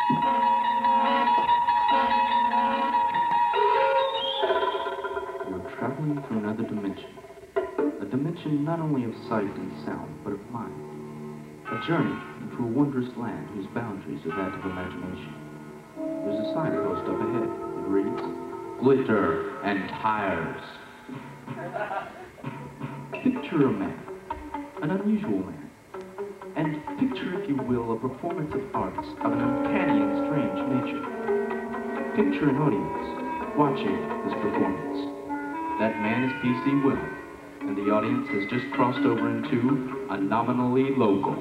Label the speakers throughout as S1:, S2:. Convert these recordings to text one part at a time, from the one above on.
S1: You're traveling through another dimension. A dimension not only of sight and sound, but of mind. A journey into a wondrous land whose boundaries are that of imagination. There's a signpost up ahead. It reads, "Glitter and Tires." Picture a man, an unusual man. And picture, if you will, a performance of arts of an uncanny and strange nature. Picture an audience watching this performance. That man is P.C. Will, and the audience has just crossed over into a nominally local.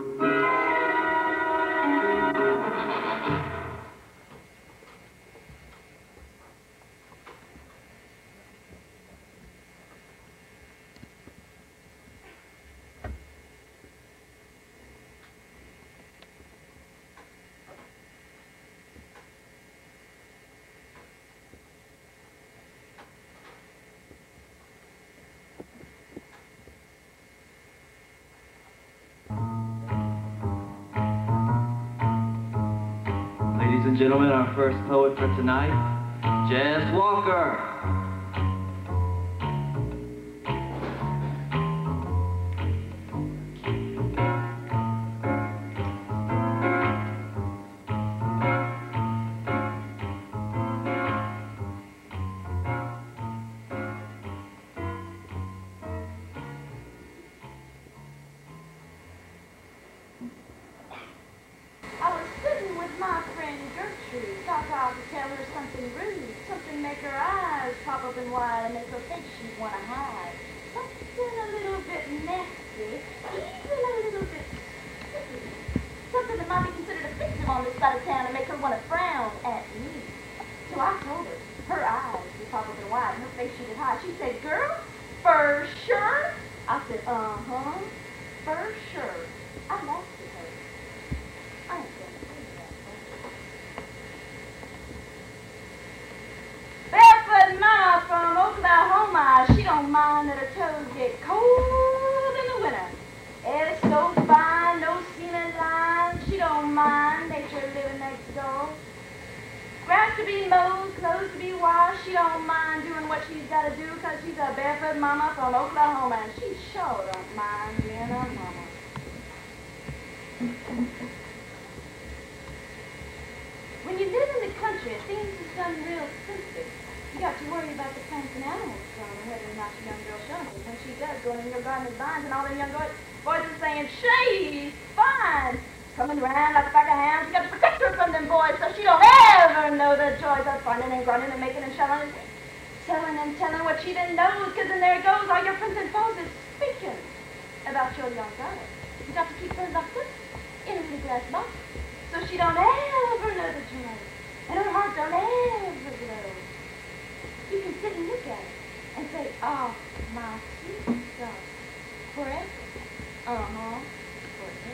S2: Ladies and gentlemen, our first poet for tonight, Jess Walker.
S3: I was sitting with my friend Gertrude. Thought I would tell her something rude, something make her eyes pop up and wide and make her think she'd want to hide. Something a little bit nasty, even a little bit sticky. Something that might be considered offensive on this side of town and make her want to frown at me. So I told her, her eyes would pop up and wide and her face she could hide. She said, "Girl, for sure?" I said, "Uh-huh, for sure." I laughed at her. I ain't gonna say that. Barefoot Mama from Oklahoma, she don't mind that her toes get cold in the winter. It's so fine, no ceiling lines, she don't mind nature living next door. Grass to be mowed, clothes to be washed, she don't mind doing what she's gotta do, 'cause she's a barefoot mama from Oklahoma, and she sure don't mind being a mama. When you live in the country, things is done real simple. You got to worry about the plants and animals growing, whether or not your young girl shows it. When she does, going in your garden with vines, and all them young boys are saying, "She's fine," coming around like a pack of hounds. You got to protect her from them boys so she don't ever know the joys of finding and grinding and making and shelling and telling and telling what she didn't know, because then there goes all your friends and foes is speaking about your young girl. You got to keep her locked up in a little glass box, so she don't ever know the joy, and her heart don't ever glow. You can sit and look at it and say, "Oh, my sweet stuff, forever." Uh-huh, forever.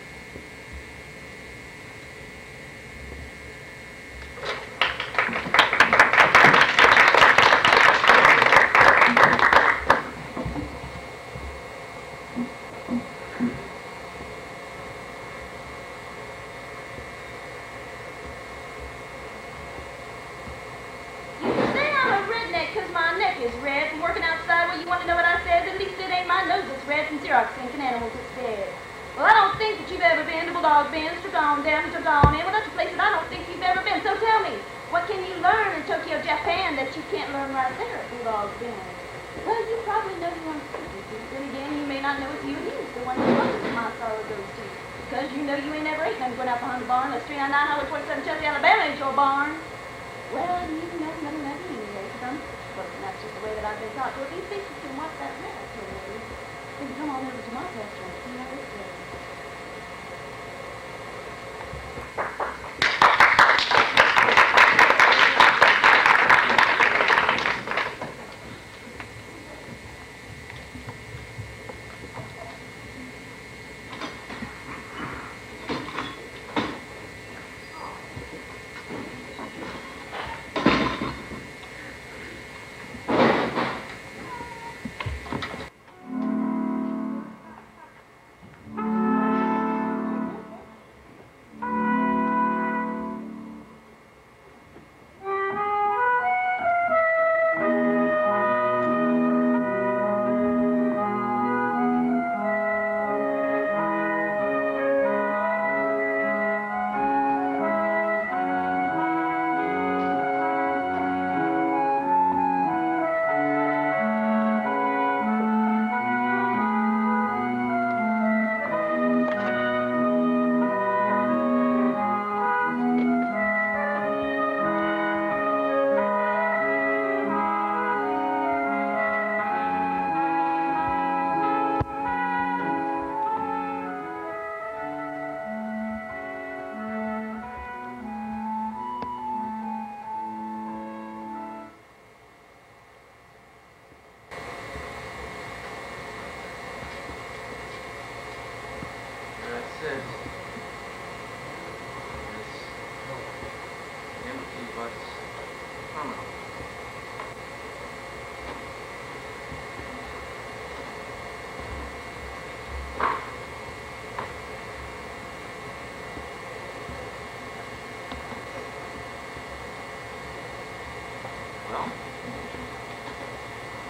S3: Is red from working outside. Well, you want to know what I said? At least it ain't my nose that's red from Xerox thinking animals instead. Well, I don't think that you've ever been to Bulldog Bend, took on down, took on in. Well, that's a place that I don't think you've ever been. So tell me, what can you learn in Tokyo, Japan that you can't learn right there at Bulldog Bend? Well, you probably know you want to see. Then again, you may not know it's you and you. The one that most of my sorrow goes to. Because you know you ain't never ate nothing going out behind the barn. That's 399 Highway 47 Chelsea, Alabama ain't your barn. Well, you know nothing anyway, because I'm well, that's just the way that I've been taught. So if you think you can watch that rat for a minute, then come on over to my restaurant and see how it goes.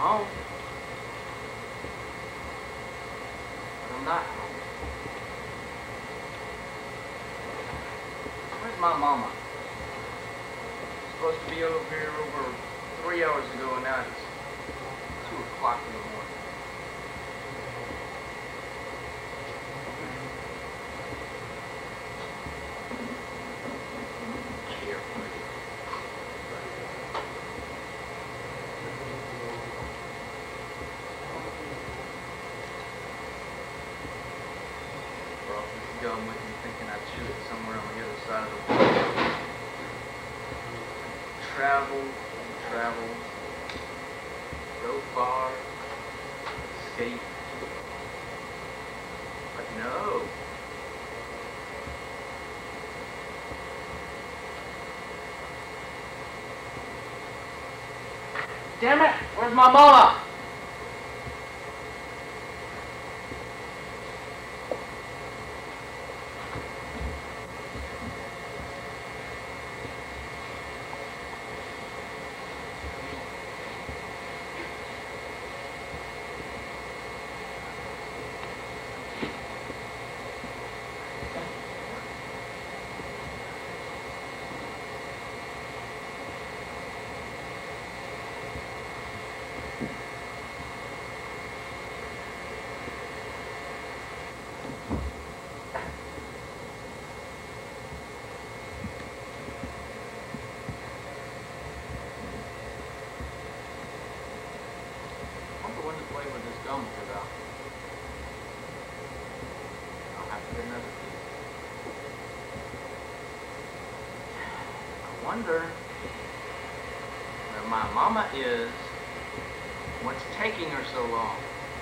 S2: home. But I'm not home. Where's my mama? Supposed to be over here over 3 hours ago, and now it's 2 o'clock in the morning. Going with me thinking I'd shoot it somewhere on the other side of the world. Travel and travel. Go far. Escape. But no. Damn it! Where's my mama? When to play with this gum about. I'll have to get another piece. I wonder where my mama is. What's taking her so long?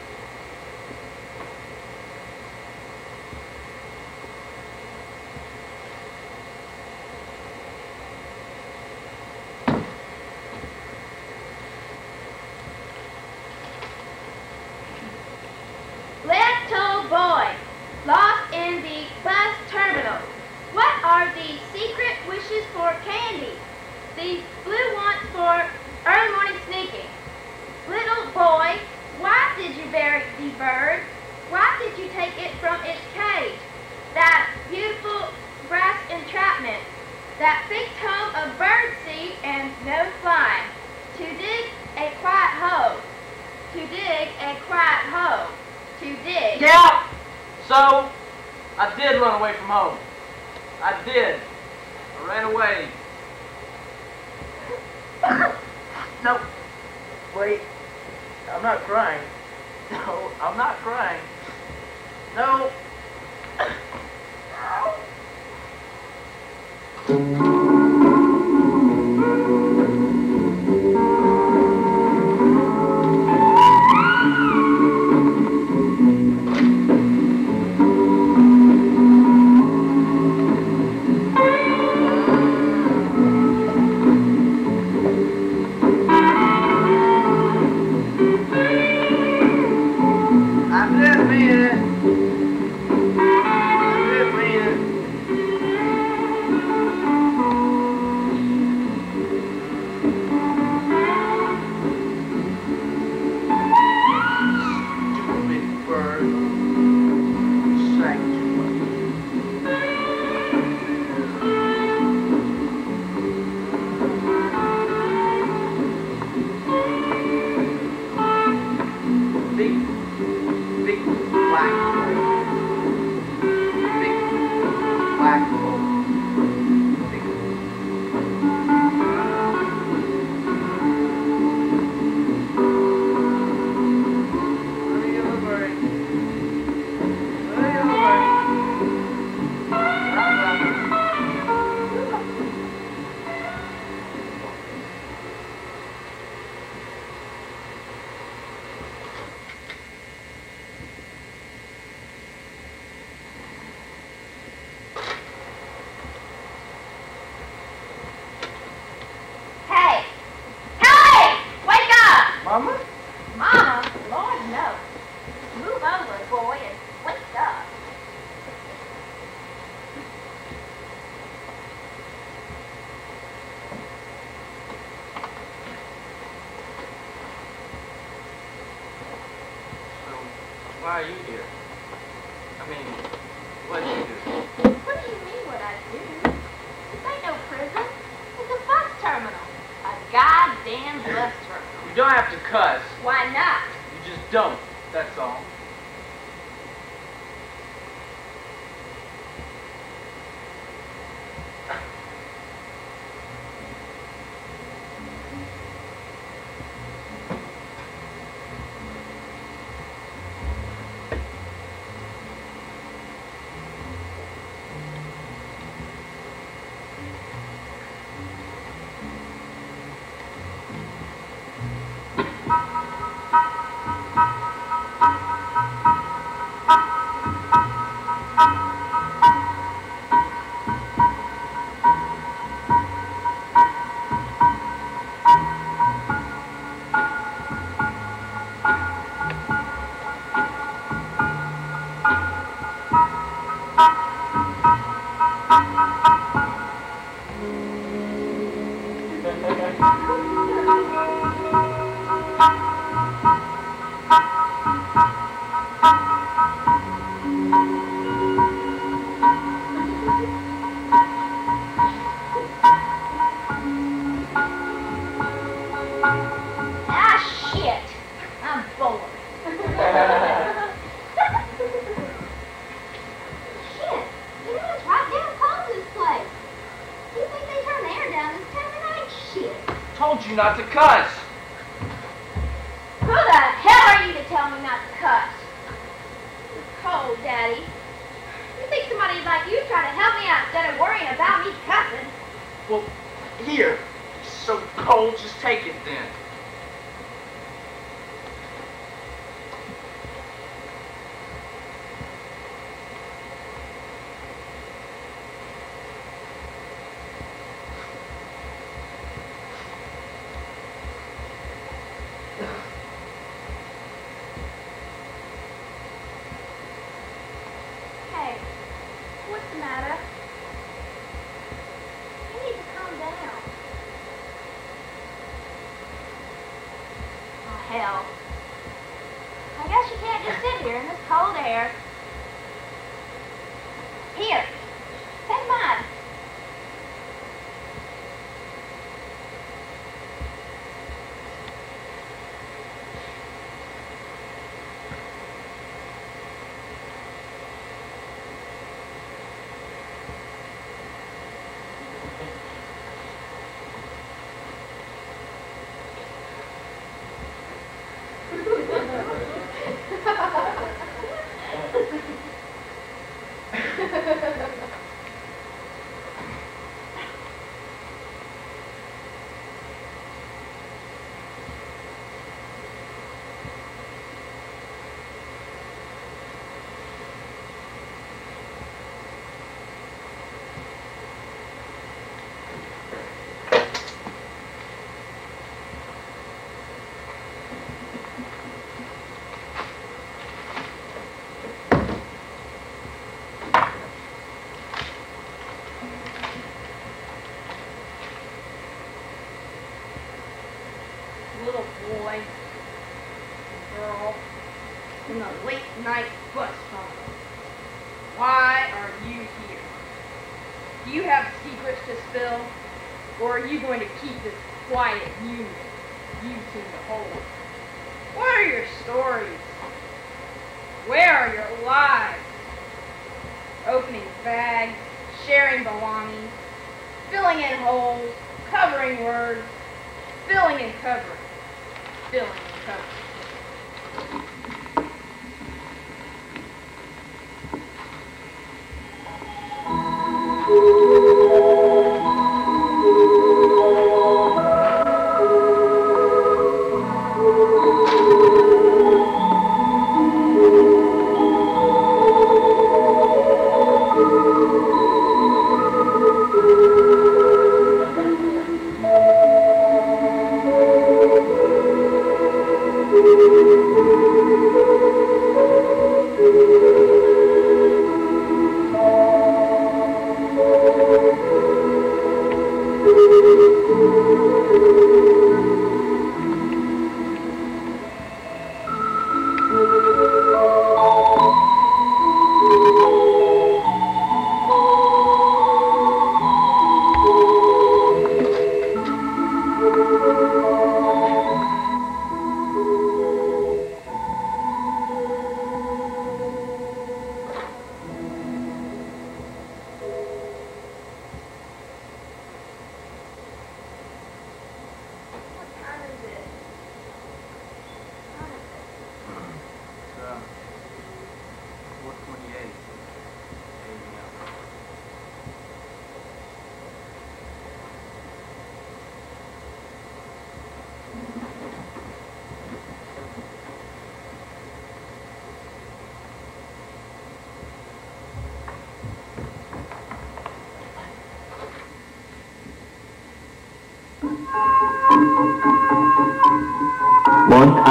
S3: Little boy, lost in the bus terminal. What are the secret wishes for candy? The blue ones for early morning sneaking. Little boy, why did you bury the bird? Why did you take it from its cage? That beautiful brass entrapment, that fixed home of bird seed and no flying. To dig a quiet hole. To dig a quiet hole. To dig.
S2: Yeah! So, I did run away from home. I did. I ran away. No. Wait. I'm not crying. No, I'm not crying. No. are you here? I mean, what did you do?
S3: What do you mean what I do? This ain't no prison. It's a bus terminal. A goddamn bus terminal.
S2: You don't have to cuss.
S3: Why not?
S2: You just don't. That's all. Told you not to cuss.
S3: Who the hell are you to tell me not to cuss? It's cold, Daddy. You think somebody like you try to help me out instead of worrying about me cussing?
S2: Well, here. It's so cold, just take it then.
S3: Hey, what's the matter? You need to calm down. Oh, hell. I guess you can't just sit here in this cold air. Here, take mine.
S4: Little boy, girl, in the late night bus terminal. Why are you here? Do you have secrets to spill? Or are you going to keep this quiet union you seem to hold? What are your stories? Where are your lives? Opening bags, sharing belongings, filling in holes, covering words, filling and covering. Filling and covering.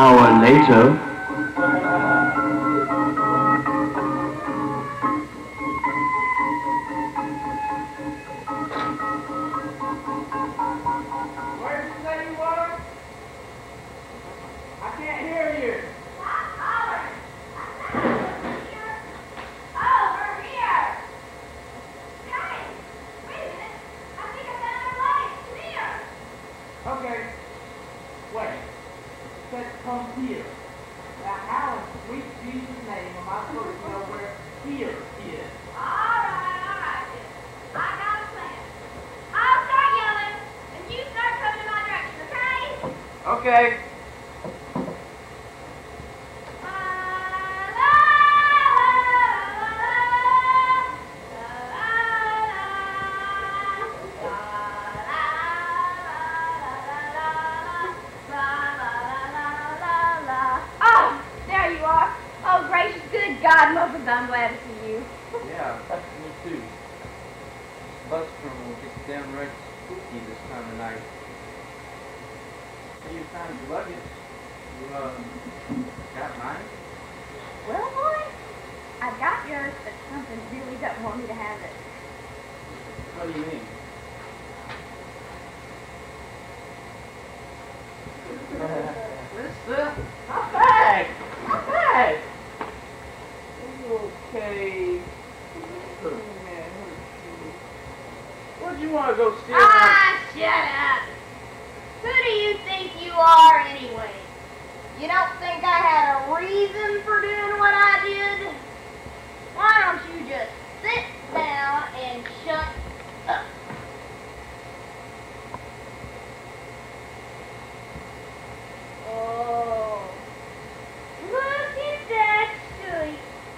S1: hour later.
S2: Where did you say you were? I can't hear you. Okay. Wait. Said come here. Now how in sweet Jesus' name am I supposed to know where here is? Okay.
S3: Oh, there you are. Oh, gracious, good God, Muffins, I'm glad to see you.
S5: Yeah, me too. Bus terminal gets downright spooky this time of night. Hey, you found your luggage. You, got mine?
S3: Well, boy, I got yours, but something really doesn't want me to have it.
S5: What do you mean? Mister, my bag! My bag! Are you okay? Man, where'd you want to go steal?
S4: Ah, shut up. Who do you think you are anyway? You don't think I had a reason for doing what I did? Why don't you just sit down and shut up? Oh, look at that street.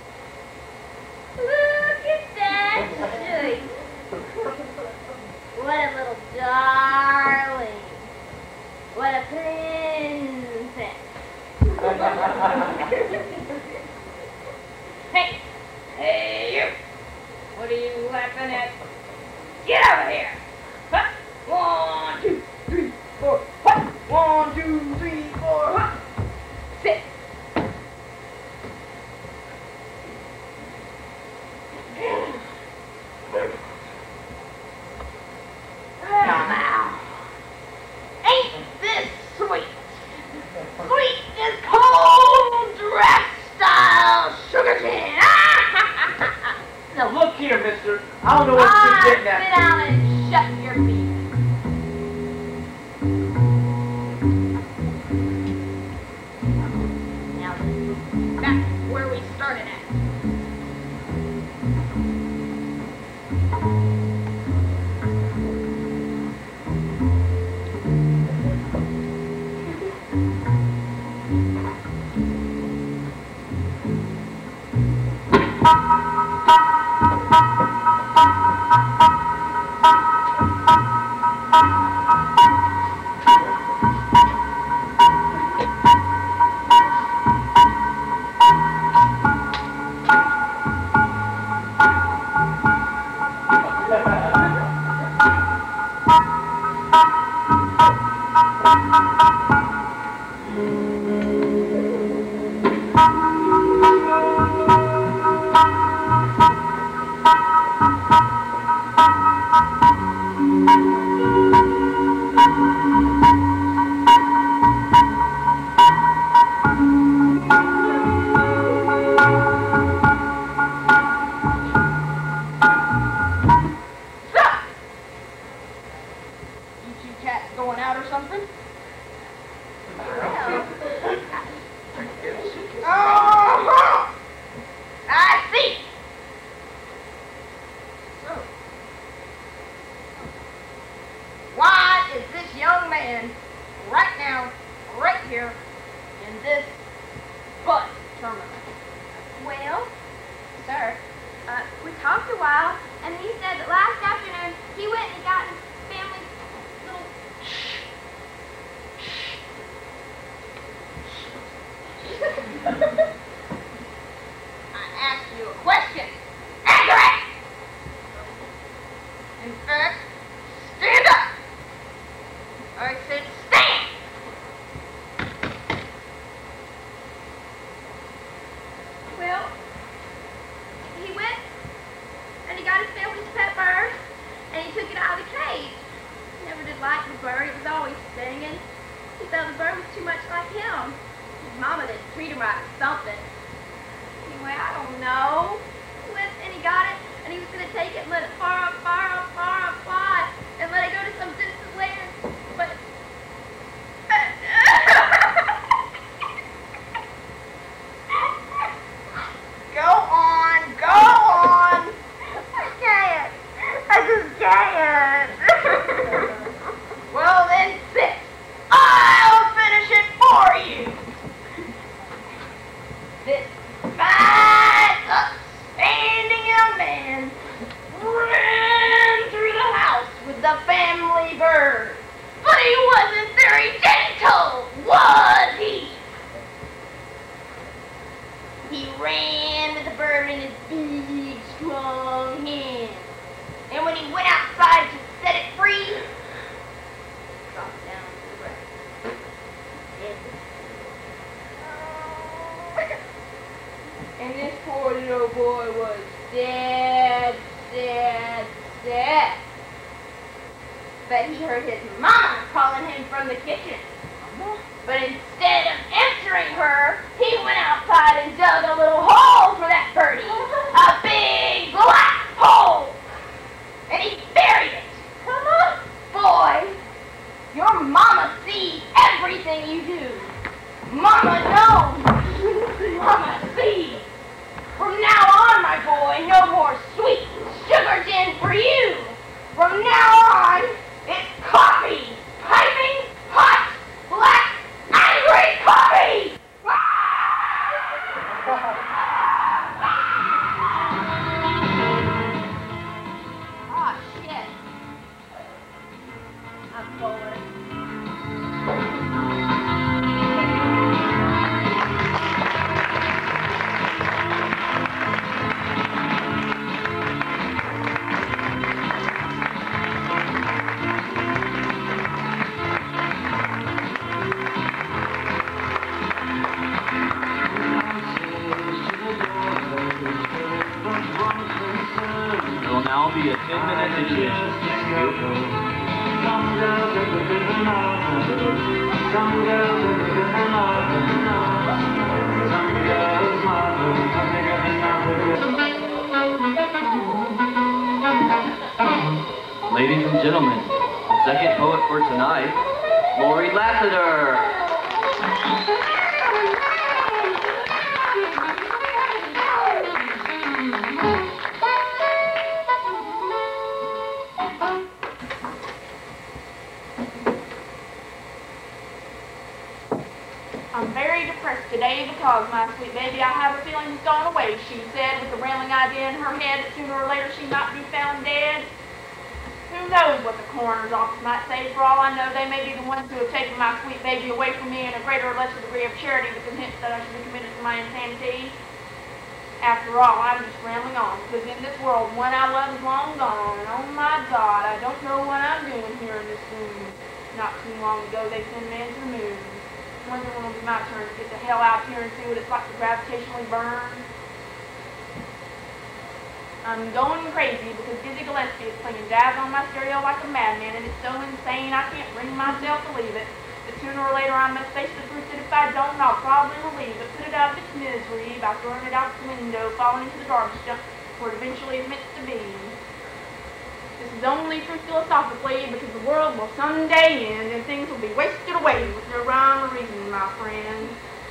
S4: Look at that street. What a little darling. What a princess. Hey! Hey, you! What are you laughing at? Get over here! Huh? 1, 2, 3, 4. Huh? 1, 2, 3, 4. Huh? Sit! Now. Ain't this sweet? Sweet as cold dress style sugar tin.
S2: Now look here, mister. I don't know what you're getting
S4: Sit
S2: at.
S4: down and shut your feet. Now back where we started at.
S3: We talked a while, and he said that last afternoon he went and got his family's little...
S4: I asked you a question. Answer it! In fact, stand up! I said stand! decided to set it free. Dropped down to the ground. Dead. And this poor little boy was dead. But he heard his mama calling him from the kitchen. But instead of answering her, he went outside and dug a little hole for that birdie. A big black hole. And he buried it. Boy, your mama sees everything you do. Mama knows. Mama sees. From now on, my boy, no more sweet sugar gin for you. From now on, it's coffee. Piping hot, black, angry coffee. Oh, shit. I'm forward.
S1: There will now be a 10-minute intermission. Ladies and gentlemen, the second poet for tonight, Lori Lassiter.
S4: I'm very depressed today because, my sweet baby, I have a feeling has gone away, she said, with the rambling idea in her head that sooner or later she might be found dead. Who knows what the coroner's office might say? For all I know, they may be the ones who have taken my sweet baby away from me in a greater or lesser degree of charity with the hint that I should be committed for my insanity. After all, I'm just rambling on, because in this world, one I love is long gone, and oh my God, I don't know what I'm doing here in this room. Not too long ago, they sent me to the moon. Wonder when it'll be my turn to get the hell out here and see what it's like to gravitationally burn. I'm going crazy because Dizzy Gillespie is playing jazz on my stereo like a madman, and it's so insane I can't bring myself to leave it. But sooner or later I must face the truth that if I don't, I'll probably relieve it, put it out of its misery by throwing it out the window, falling into the garbage dump where it eventually is meant to be. This is only true philosophically because the world will someday end and things will be wasted away with no rhyme or reason, my friend.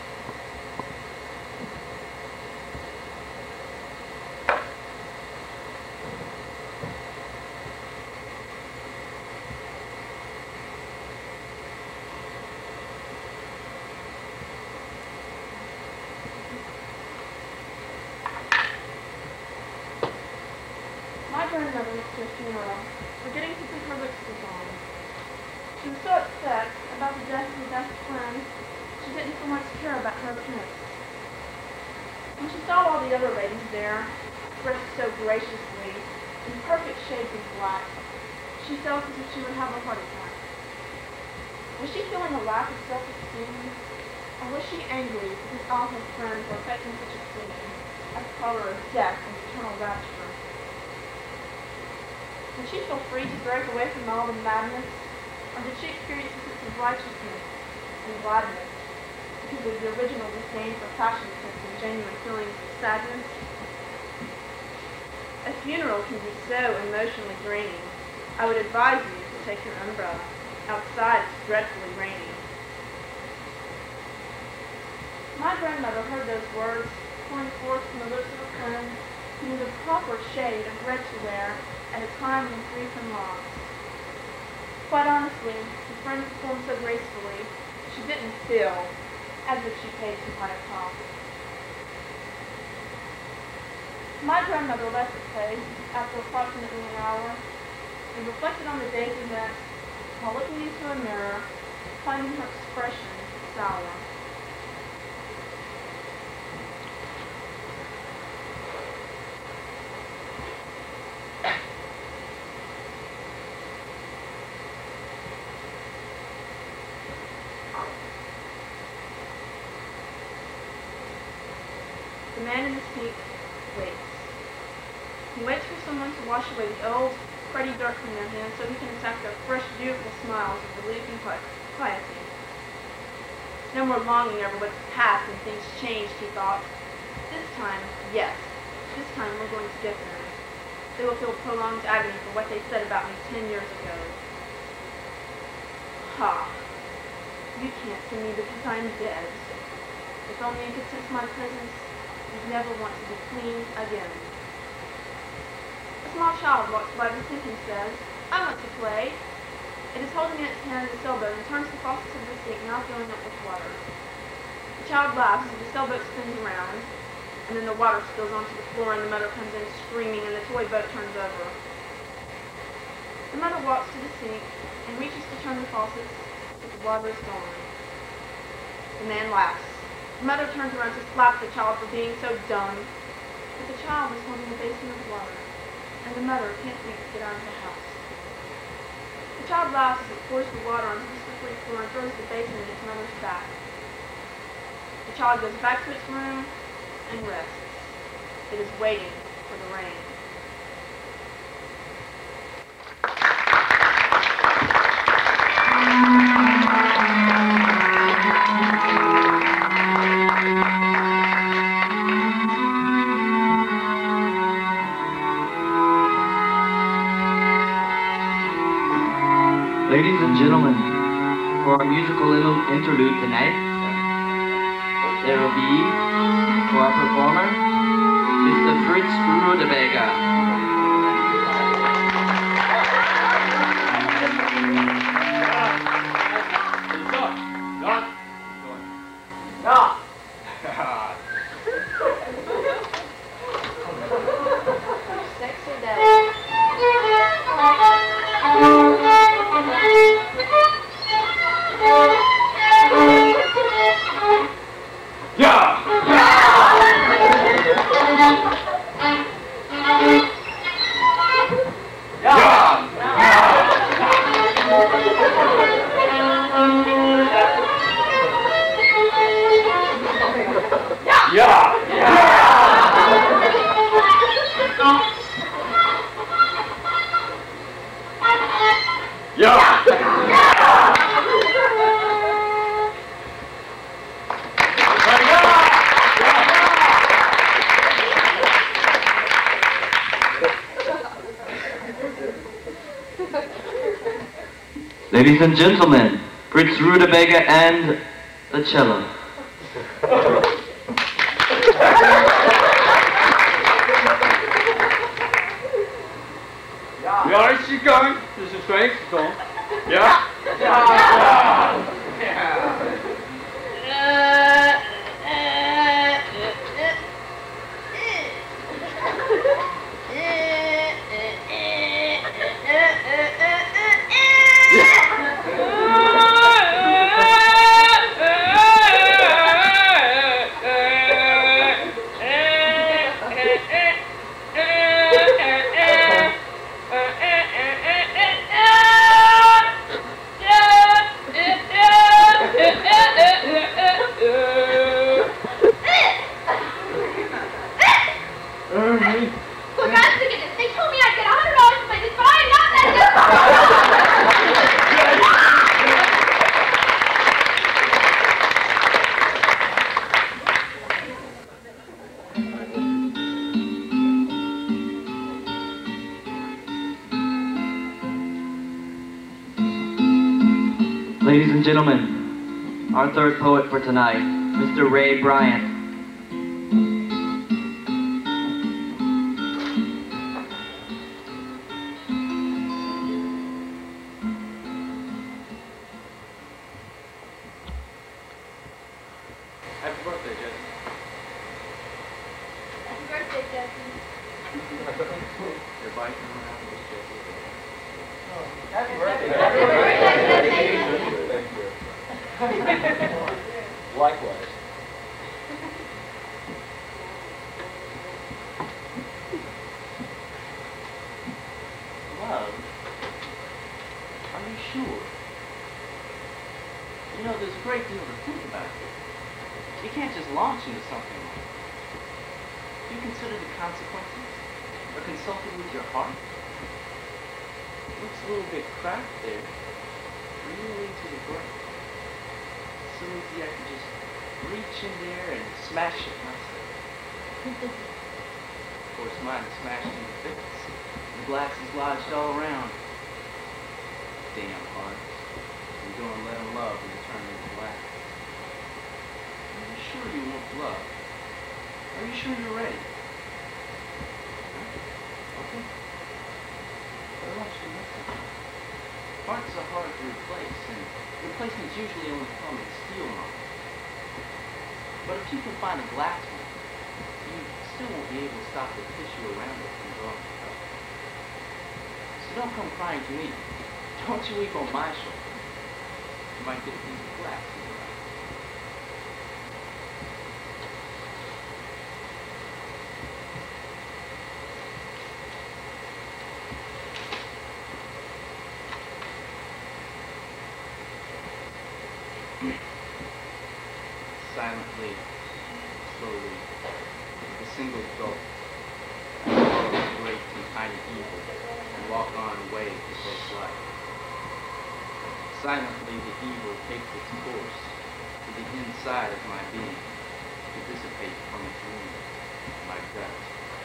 S4: My grandmother went to a funeral, forgetting to put her lipstick on. She was so upset about the death of her best friend, she didn't so much care about her appearance. When she saw all the other ladies there, dressed so graciously, in perfect shades of black, she felt as if she would have a heart attack. Was she feeling a lack of self-esteem, or was she angry because all her friends were affecting such a scene, as color of death and eternal rapture? Did she feel free to break away from all the madness, or did she experience a sense of righteousness and gladness because of the original disdain for fashionism and genuine feelings of sadness? A funeral can be so emotionally draining. I would advise you to take your umbrella. Outside it's dreadfully raining. My grandmother heard those words pouring forth from the lips of a friend who knew the proper shade of red to wear at a time of grief and loss. Quite honestly, the friend performed so gracefully, she didn't feel as if she paid too high a cost. My grandmother left the place after approximately an hour and reflected on the day's events while looking into a mirror, finding her expression sour. The man in the sink waits. He waits for someone to wash away the old, cruddy dirt from their hands so he can attack their fresh, beautiful smiles of relief and piety. No more longing over what's past and things changed, he thought. This time, yes, this time we're going to get them. They will feel prolonged agony for what they said about me 10 years ago. Ha! You can't see me because I'm dead. If only you could sense my presence, you'd never want to be clean again. A small child walks by the sink and says, I want to play. It is holding in its hand a sailboat and turns the faucets of the sink, now filling up with water. The child laughs as the sailboat spins around, and then the water spills onto the floor and the mother comes in screaming and the toy boat turns over. The mother walks to the sink and reaches to turn the faucets, but the water is gone. The man laughs. The mother turns around to slap the child for being so dumb, but the child is holding a basin of water, and the mother can't wait to get out of the house. The child laughs as it pours the water onto the slippery floor and throws the basin in its mother's back. The child goes back to its room and rests. It is waiting for the rain.
S6: Ladies and gentlemen, for our musical interlude tonight, there will be, for our performer, Mr. Fritz Rudeberger. Ladies and gentlemen, Fritz Rudeberger and the cello.
S7: Ja, is she going? This is Frank. Go. Yeah?
S6: Ladies and gentlemen, our third poet for tonight, Mr. Ray Bryant.
S7: Happy birthday, Jesse.
S3: Happy birthday, Jesse.
S7: Your bike coming out of this, Jesse.
S2: Happy birthday.
S3: Happy birthday, Jesse.
S7: Likewise.
S6: Love? Are you sure? You know, there's a great deal to think about here. You can't just launch into something like that.
S1: you considered the consequences? Or consulted with your heart? It looks a little bit cracked there. Real easy to break. So easy I could just reach in there and smash it myself. Of course, mine smashed into bits. The glass is lodged all around. Damn hearts. You're going to let them love and turn into glass. Are you sure you want love? Are you sure you're ready? Okay. But I want you to listen. Hearts are hard to replace, and replacements usually only come in steel models. But if you can find a glass one, you still won't be able to stop the tissue around it from growing up. So don't come crying to me. Don't you weep on my shoulder. You might get a piece of glass in your eye. Silently, slowly, with a single gulp, I swallow great and tiny evil and walk on away to face life. Silently, the evil takes its course to the inside of my being to dissipate from its wound, my gut.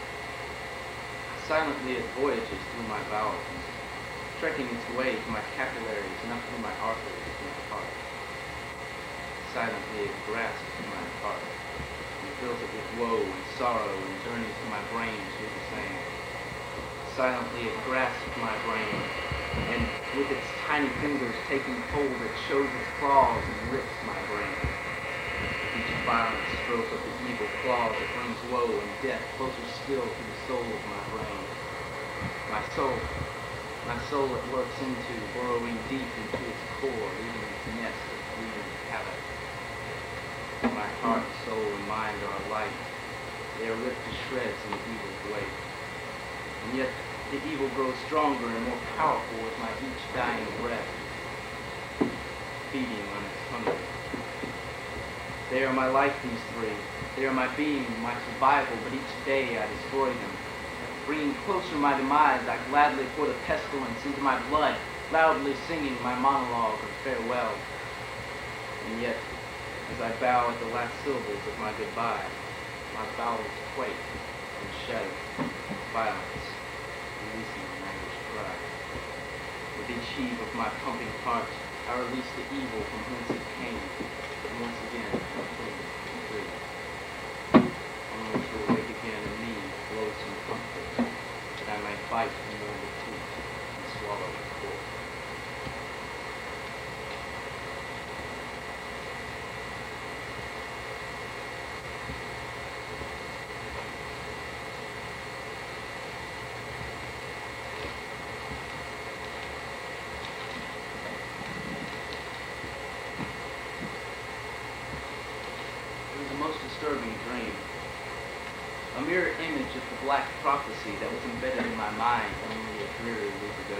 S1: Silently, it voyages through my bowels, trekking its way to my capillaries and up through my arteries to my heart. Silently, it grasps my heart and fills it with woe and sorrow and journeys to my brain to do the same. Silently, it grasps my brain and with its tiny fingers taking hold, it shows its claws and rips my brain. With each violent stroke of the evil claws, it brings woe and death closer still to the soul of my brain. My soul it works into, burrowing deep into its core, leaving its nest of bleeding havoc. My heart, soul, and mind are alike. They are ripped to shreds in the evil's wake. And yet, the evil grows stronger and more powerful with my each dying breath, feeding on its hunger. They are my life, these three. They are my being, my survival, but each day I destroy them. Bringing closer my demise, I gladly pour the pestilence into my blood, loudly singing my monologue of farewell. And yet, as I bow at the last syllables of my goodbye, my bowels quake and shudder, violence, releasing an anguished cry. With each heave of my pumping heart, I release the evil from whence it came, and once again, I'm clean and free. Only to awake again in me loathsome comfort, that I may bite the mortal teeth and swallow the core. Disturbing dream. A mirror image of the black prophecy that was embedded in my mind only a dreary week ago.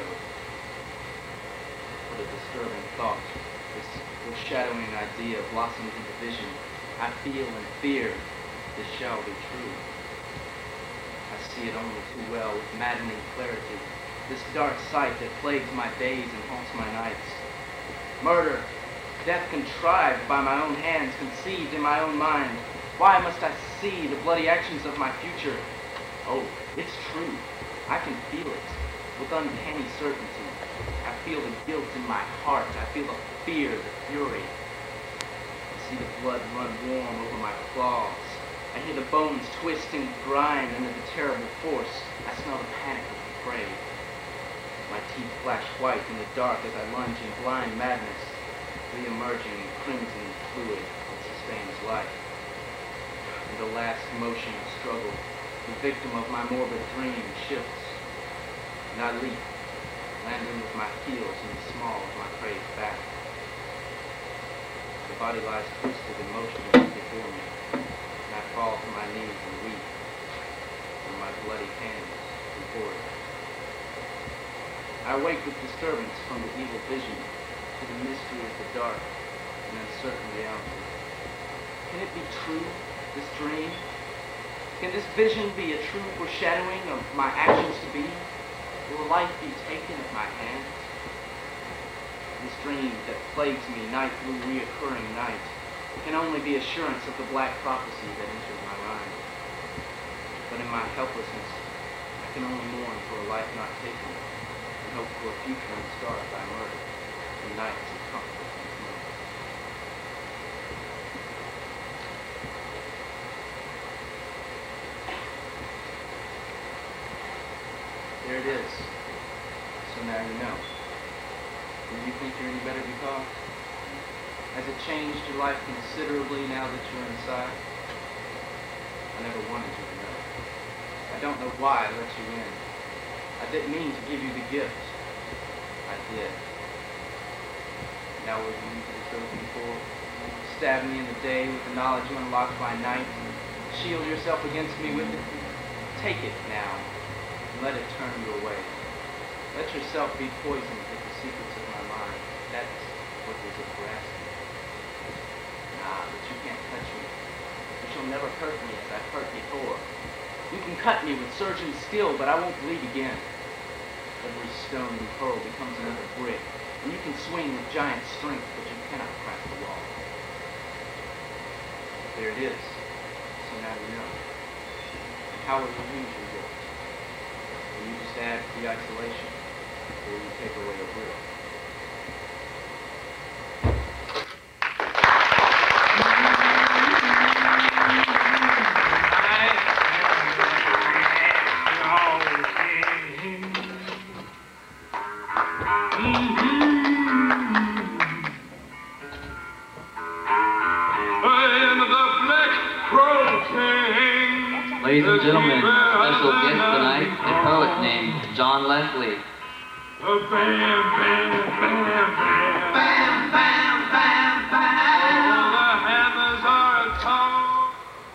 S1: What a disturbing thought. This foreshadowing idea blossoms into vision. I feel and fear this shall be true. I see it only too well with maddening clarity. This dark sight that plagues my days and haunts my nights. Murder. Death contrived by my own hands, conceived in my own mind. Why must I see the bloody actions of my future? Oh, it's true. I can feel it with uncanny certainty. I feel the guilt in my heart. I feel the fear, the fury. I see the blood run warm over my claws. I hear the bones twist and grind under the terrible force. I smell the panic of the prey. My teeth flash white in the dark as I lunge in blind madness, re-emerging in crimson fluid that sustains life. In the last motion of struggle, the victim of my morbid dream shifts, and I leap, landing with my heels in the small of my prey's back. The body lies twisted and motionless before me, and I fall to my knees and weep, and my bloody hands report it. I awake with disturbance from the evil vision to the mystery of the dark and uncertain reality. Can it be true, this dream?
S2: Can this vision be a true foreshadowing of my actions to be? Will life be taken at my hands? This dream that plagues me night through reoccurring night can only be assurance of the black prophecy that entered my mind. But in my helplessness, I can only mourn for a life not taken and hope for a future unscarred by murder and nights of comfort and smoke. There it is. So now you know. Do you think you're any better because? Has it changed your life considerably now that you're inside? I never wanted you to know. I don't know why I let you in. I didn't mean to give you the gift. I did. Now will you use it as though before? Stab me in the day with the knowledge you unlocked by night. Shield yourself against me with it. Take it now. Let it turn you away. Let yourself be poisoned with the secrets of my mind. That's what was it for asking. Nah, but you can't touch me. You shall never hurt me as I've hurt before. You can cut me with surgeon skill, but I won't bleed again. Every stone you hurl becomes another brick, and you can swing with giant strength, but you cannot crack the wall. There it is. So now you know. And how will you use your gift? Will you just add to the isolation, or will you take away a will?
S6: Ladies and gentlemen, special guest tonight, a poet named John Leslie.
S8: Bam, bam, bam, bam. Bam, bam, bam, bam. All the hammers are tall.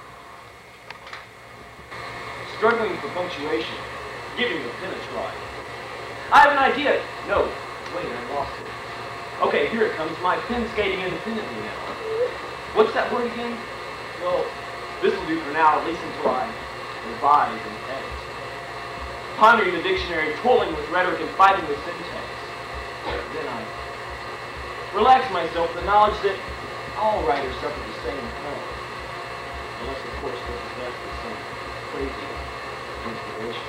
S9: Struggling for punctuation, giving the pen a try. I have an idea. No, wait, I lost it. Okay, here it comes. My pen skating independently now. What's that word again? Well, this will do for now, at least until I revise and edit. Pondering the dictionary, toiling with rhetoric, and fighting with syntax. Then I relax myself with the knowledge that all writers suffer the same hell. Unless, of course, they possess the same crazy inspiration.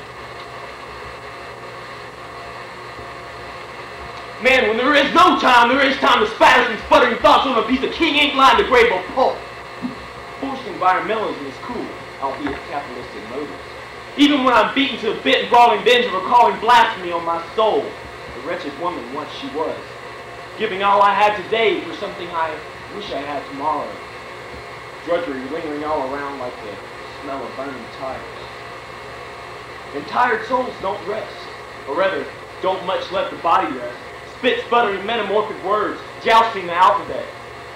S9: Man, when there is no time, there is time to spatter some sputtering thoughts on a piece of king ink lined to grave a pulp. Forced environmentalism is cool, albeit capitalistic motives. Even when I'm beaten to the bit and brawling binge of recalling blasphemy on my soul, the wretched woman once she was, giving all I had today for something I wish I had tomorrow. Drudgery lingering all around like the smell of burning tires. And tired souls don't rest, or rather, don't much let the body rest. Spit sputtering metamorphic words, jousting the alphabet.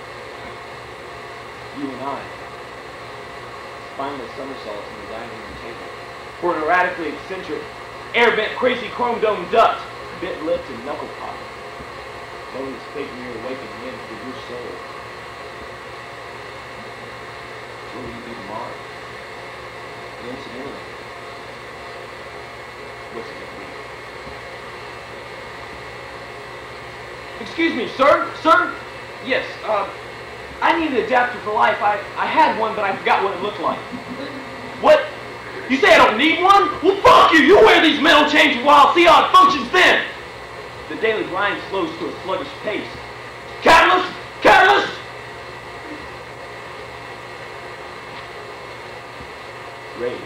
S9: You and I. Spineless somersaults in the dining room table. For an erratically eccentric, air-bent, crazy chrome-domed duct, bit-lipped and knuckle-popped. Blowing his fake mirror awakening in through your soul. What will you do tomorrow? And incidentally, what's it going to be? Excuse me, sir? Sir? Yes, I need an adapter for life. I had one, but I forgot what it looked like. What? You say I don't need one? Well, fuck you! You wear these metal chains for a while, see how it functions then! The daily grind slows to a sluggish pace. Catalyst! Catalyst! Rage.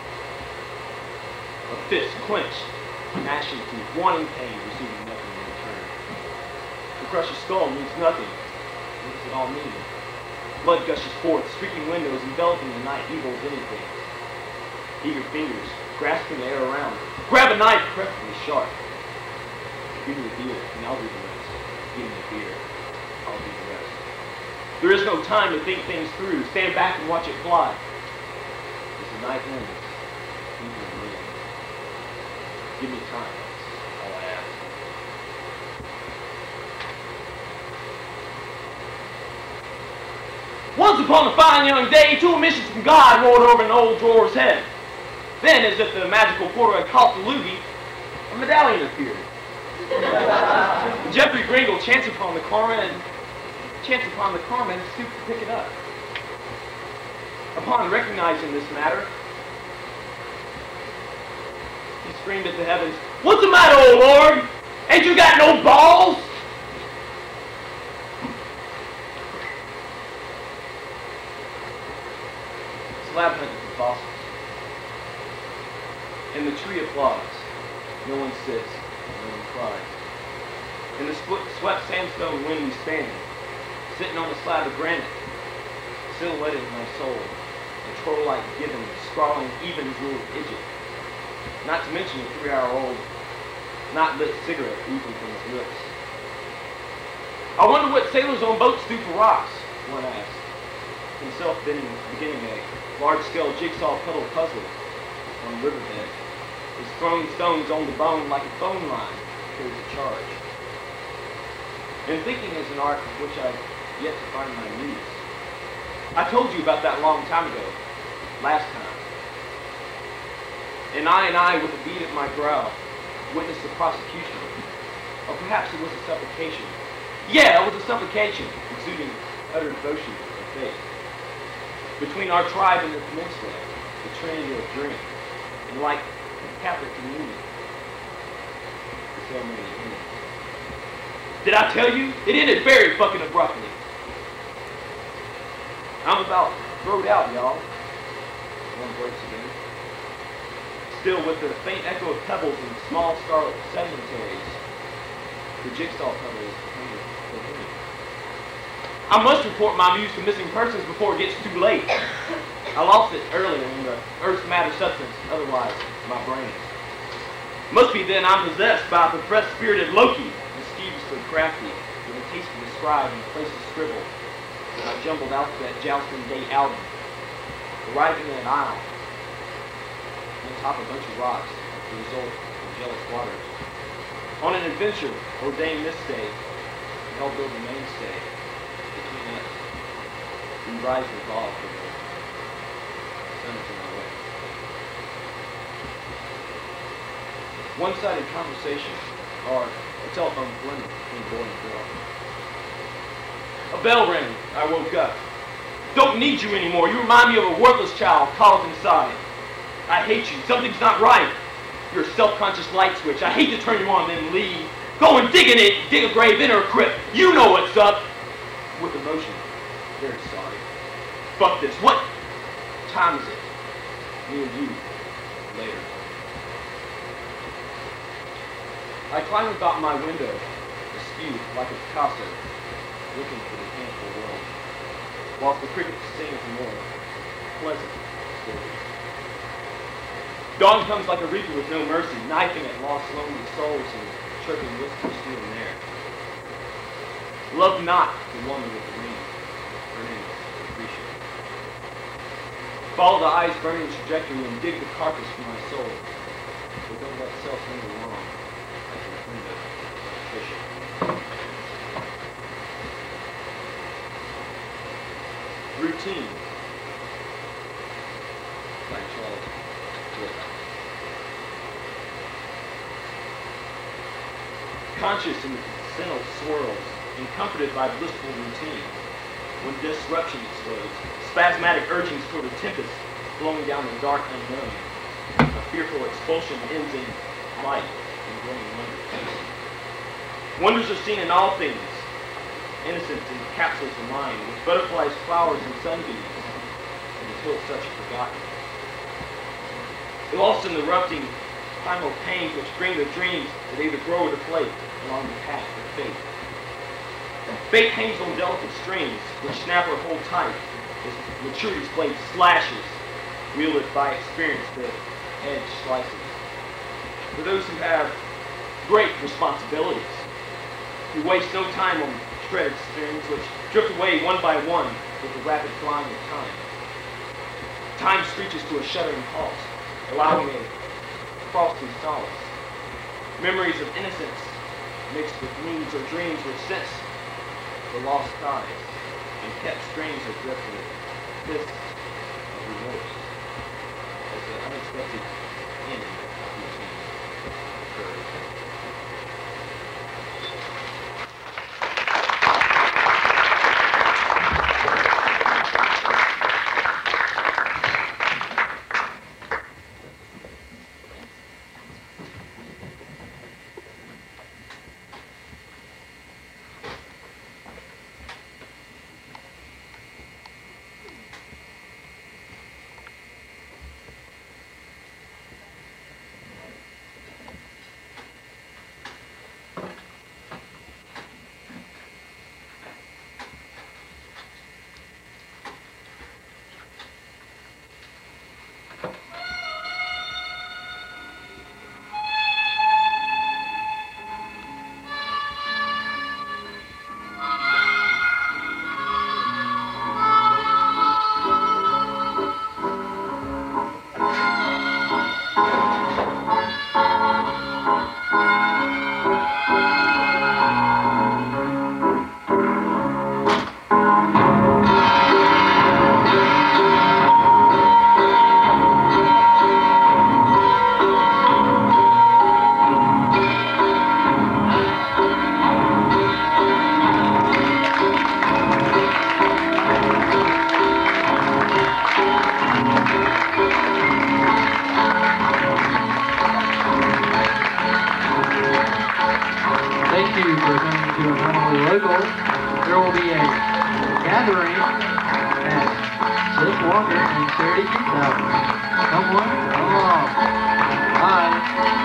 S9: A fist clenched, gnashing teeth, wanting pain, receiving nothing in return. To crush a skull means nothing. What does it all mean? Blood gushes forth, streaking windows, enveloping the night, evil as anything. Eager fingers, grasping the air around. Grab a knife, preferably sharp. Give me the deal, and I'll do the rest. Give me the beer, I'll do the rest. There is no time to think things through. Stand back and watch it fly. As the night ends, people live. Give me time, that's all I ask. What's Once upon a fine young day, two emissions from God rolled over an old drawer's head. Then, as if the magical porter had caught the loogie, a medallion appeared. Jeffrey Gringle chanced upon the karma and stooped to pick it up. Upon recognizing this matter, he screamed at the heavens, "What's the matter, O Lord? Ain't you got no balls?" Slab hunting for fossils. In the tree applauds. No one sits, no one cries. In the swept sandstone wind we stand, sitting on a slab of granite, silhouetted in my soul, a troll-like gibbon scrawling even ruled Egypt. Not to mention a 3-hour-old, not lit cigarette oozing from his lips. I wonder what sailors on boats do for rocks, one asked, himself beginning a large-scale jigsaw puzzle on the riverbed. His throwing stones on the bone like a phone line carries a charge. And thinking is an art of which I've yet to find my muse. I told you about that long time ago, last time. And I, with a bead at my brow, witnessed the prosecution. Or perhaps it was a supplication. Yeah, it was a supplication, exuding utter devotion of faith. Between our tribe and the peninsula, the trinity of drink, and like Catholic communion, the ceremony ended. Did I tell you? It ended very fucking abruptly. I'm about throwed out, y'all. One breaks again. Still with the faint echo of pebbles and small scarlet sedimentaries, the jigsaw puzzle is continuing. I must report my muse to missing persons before it gets too late. I lost it earlier in the Earth's matter substance, otherwise my brain. Must be then I'm possessed by a repressed spirited Loki, mischievously crafty, with a taste to describe and a place to scribble. And I jumbled alphabet jousting day album, arriving in an aisle, on top of a bunch of rocks, the result of jealous waters. On an adventure ordained this day, to help build a mainstay between us. We rise and fall for the sun is in our way. One-sided conversation, or a telephone glimmer between boy and girl. A bell rang. I woke up. Don't need you anymore. You remind me of a worthless child caught up inside. I hate you. Something's not right. You're a self-conscious light switch. I hate to turn you on then leave. Go and dig in it. Dig a grave in her crypt. You know what's up. With emotion. Very sorry. Fuck this. What time is it? Me and you. Later. I climb about my window, askew like a Picasso, looking for the painful world, whilst the cricket sings more pleasant stories. Dawn comes like a reaper with no mercy, knifing at lost lonely souls and chirping whispers here and there. Love not the woman with the ring, her name is Lucretia. Follow the eye's burning trajectory and dig the carcass from my soul, but don't let self linger long. Routine by Charles Wood. Conscious in the senile swirls and comforted by blissful routine, when disruption explodes, spasmodic urgings toward a tempest blowing down the dark unknown, a fearful expulsion ends in light and growing wonder. Wonders are seen in all things, innocence in capsules of mind, with butterflies, flowers, and sunbeams, until such forgotten. Lost in the erupting primal pains which bring the dreams that either grow or deflate along the path of fate. Fate hangs on delicate strings, which snap or hold tight, as maturity's blade slashes, wielded by experience the edge slices. For those who have great responsibilities, who waste no time on shredded strings which drift away one by one with the rapid flying of time. Time screeches to a shuddering halt, allowing a frosty solace. Memories of innocence mixed with needs or dreams which sense the lost skies. and kept strings of gripping fists of remorse as the unexpected end of routine occurred.
S10: Thank you for coming to Anomaly Local. There will be a gathering at Sis Walker and Charity Pizza. Come on, come along. Bye.